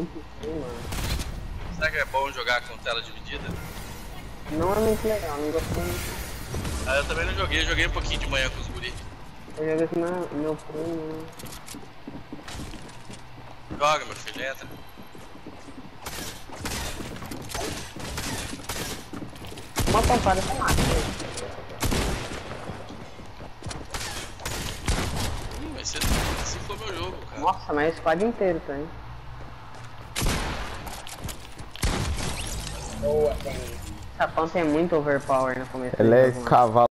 muito ruim, mano. Será que é bom jogar com tela dividida? Não é muito legal, não gostei muito. Ah, eu também não joguei, joguei um pouquinho de manhã com os guri. Eu joguei com meu primo. Joga, meu filho, entra. Uma pompada tá massa. Mas esse foi meu jogo, cara. Nossa, mas o squad inteiro tá, hein? Boa, tem. Sapão tem muito overpower no começo. Ele é cavalo.